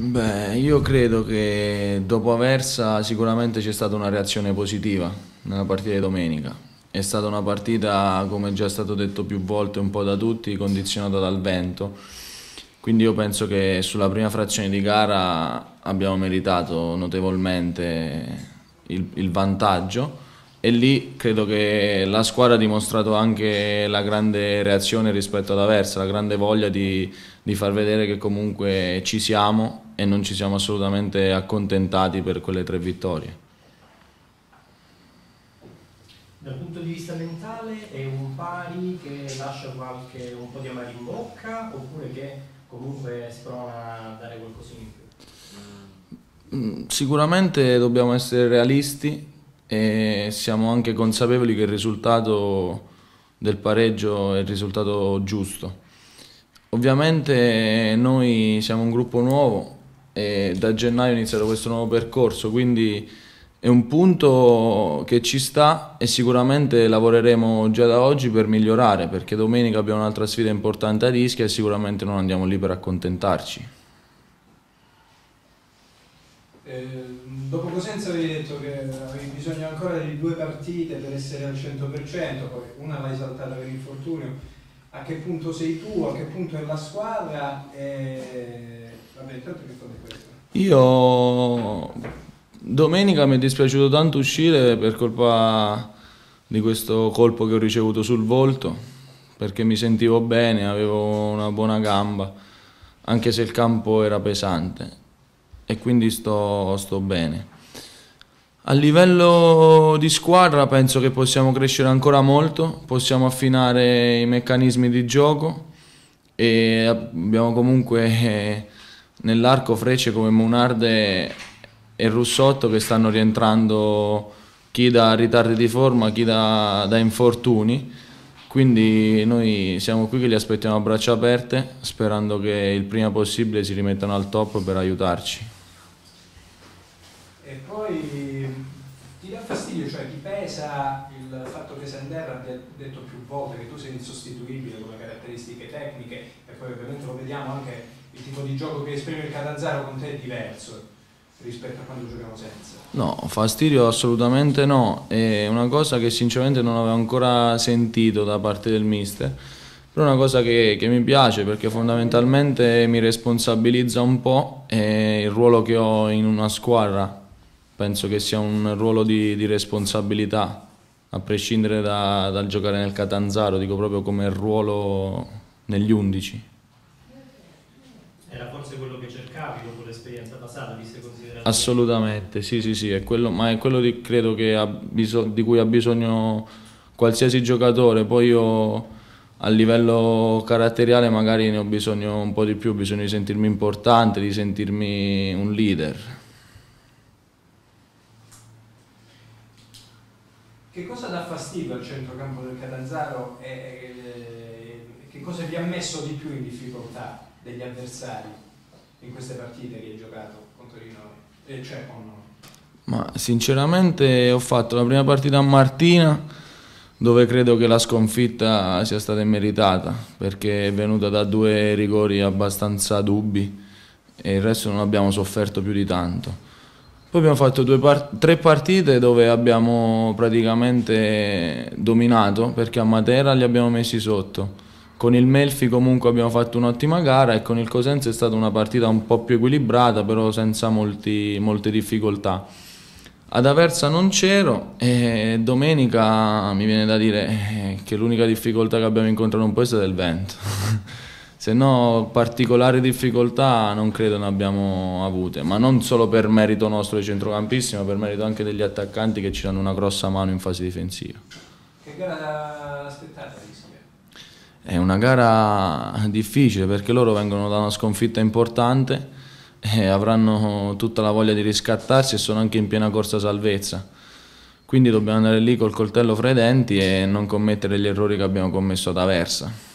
Beh, io credo che dopo Aversa sicuramente c'è stata una reazione positiva nella partita di domenica. È stata una partita, come già è stato detto più volte un po' da tutti, condizionata dal vento. Quindi io penso che sulla prima frazione di gara abbiamo meritato notevolmente il vantaggio e lì credo che la squadra ha dimostrato anche la grande reazione rispetto ad Aversa, la grande voglia di far vedere che comunque ci siamo e non ci siamo assolutamente accontentati per quelle 3 vittorie. Dal punto di vista mentale è un pari che lascia un po' di amaro in bocca oppure che comunque sprona a dare qualcosina in più? Sicuramente dobbiamo essere realisti e siamo anche consapevoli che il risultato del pareggio è il risultato giusto. Ovviamente noi siamo un gruppo nuovo e da gennaio è iniziato questo nuovo percorso, quindi è un punto che ci sta e sicuramente lavoreremo già da oggi per migliorare, perché domenica abbiamo un'altra sfida importante a Ischia e sicuramente non andiamo lì per accontentarci. Dopo Cosenza avevi detto che avevi bisogno ancora di 2 partite per essere al 100%, poi una l'hai saltata per infortunio. A che punto sei tu, a che punto è la squadra? Vabbè, intanto che fate questo? Io domenica mi è dispiaciuto tanto uscire per colpa di questo colpo che ho ricevuto sul volto, perché mi sentivo bene, avevo una buona gamba, anche se il campo era pesante e quindi sto bene. A livello di squadra penso che possiamo crescere ancora molto, possiamo affinare i meccanismi di gioco e abbiamo comunque nell'arco frecce come Munarde e Russotto che stanno rientrando, chi da ritardi di forma, chi da infortuni, quindi noi siamo qui che li aspettiamo a braccia aperte sperando che il prima possibile si rimettano al top per aiutarci. E poi ti dà fastidio, cioè ti pesa il fatto che Sender abbia detto più volte che tu sei insostituibile come caratteristiche tecniche e poi ovviamente lo vediamo anche il tipo di gioco che esprime il Catanzaro con te è diverso rispetto a quando giochiamo senza. No, fastidio assolutamente no, è una cosa che sinceramente non avevo ancora sentito da parte del mister, però è una cosa che mi piace perché fondamentalmente mi responsabilizza un po' e il ruolo che ho in una squadra penso che sia un ruolo di responsabilità, a prescindere dal giocare nel Catanzaro, dico proprio come ruolo negli 11. Era forse quello che cercavi dopo l'esperienza passata, visto e considerato? Assolutamente, sì, è quello, ma è quello credo che di cui ha bisogno qualsiasi giocatore. Poi io a livello caratteriale magari ne ho bisogno un po' di più, ho bisogno di sentirmi importante, di sentirmi un leader. Che cosa dà fastidio al centrocampo del Catanzaro e che cosa vi ha messo di più in difficoltà degli avversari in queste partite che hai giocato contro di noi? Cioè con noi? Ma sinceramente ho fatto la prima partita a Martina dove credo che la sconfitta sia stata immeritata perché è venuta da 2 rigori abbastanza dubbi e il resto non abbiamo sofferto più di tanto. Poi abbiamo fatto 3 partite dove abbiamo praticamente dominato perché a Matera li abbiamo messi sotto. Con il Melfi comunque abbiamo fatto un'ottima gara e con il Cosenza è stata una partita un po' più equilibrata però senza molte difficoltà. Ad Aversa non c'ero e domenica mi viene da dire che l'unica difficoltà che abbiamo incontrato un po' è stata il vento. Se no particolari difficoltà non credo ne abbiamo avute, ma non solo per merito nostro dei centrocampisti, ma per merito anche degli attaccanti che ci danno una grossa mano in fase difensiva. Che gara aspettate? È una gara difficile perché loro vengono da una sconfitta importante e avranno tutta la voglia di riscattarsi e sono anche in piena corsa salvezza. Quindi dobbiamo andare lì col coltello fra i denti e non commettere gli errori che abbiamo commesso ad Aversa.